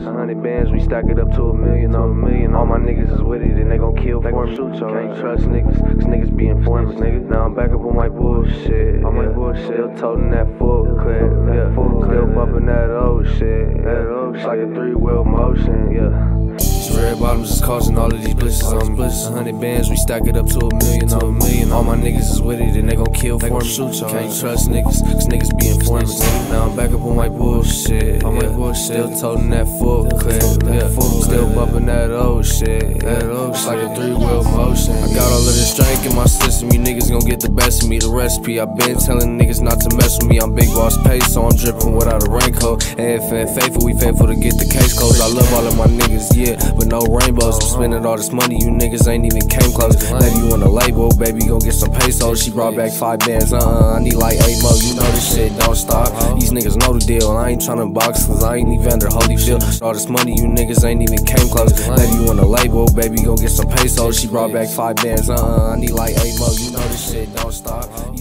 100 bands, we stack it up to $1 million. All my niggas is with it and they gon' kill for me. Can't trust niggas, cause niggas be informers, nigga. Now I'm back up on my bullshit. Still toting that full clip, yeah. Still bumping that old shit, yeah. It's like a 3-wheel motion, yeah. So red bottoms is causing all of these blisters on me. 100 bands, we stack it up to $1 million. All my niggas is with it and they gon' kill for me. Can't trust niggas, cause niggas be informers. Now I'm back up on my bullshit, yeah. Still toting that full clip, yeah. Still bumping that old shit, yeah. It's like a 3-wheel motion. I got all of this strength in my system. You niggas gon' get the best of me. The recipe, I been telling niggas not to mess with me. I'm big boss pay, so I'm dripping without a raincoat. And if ain't faithful, we faithful to get the case closed. I love all of my niggas, yeah, but no rainbows. I'm spending all this money, you niggas ain't even came close. Lady, you on the label, baby, gon' get some pesos. She brought back 5 bands, I need like 8 more. You know this shit don't stop. These niggas know the deal. I ain't tryna box, cause I ain't Evander Holyfield. All this money, you niggas ain't even came close. Lady, you on the label, baby, gon' get some pesos. She brought back 5 bands, I need like 8 more. You know this shit don't stop.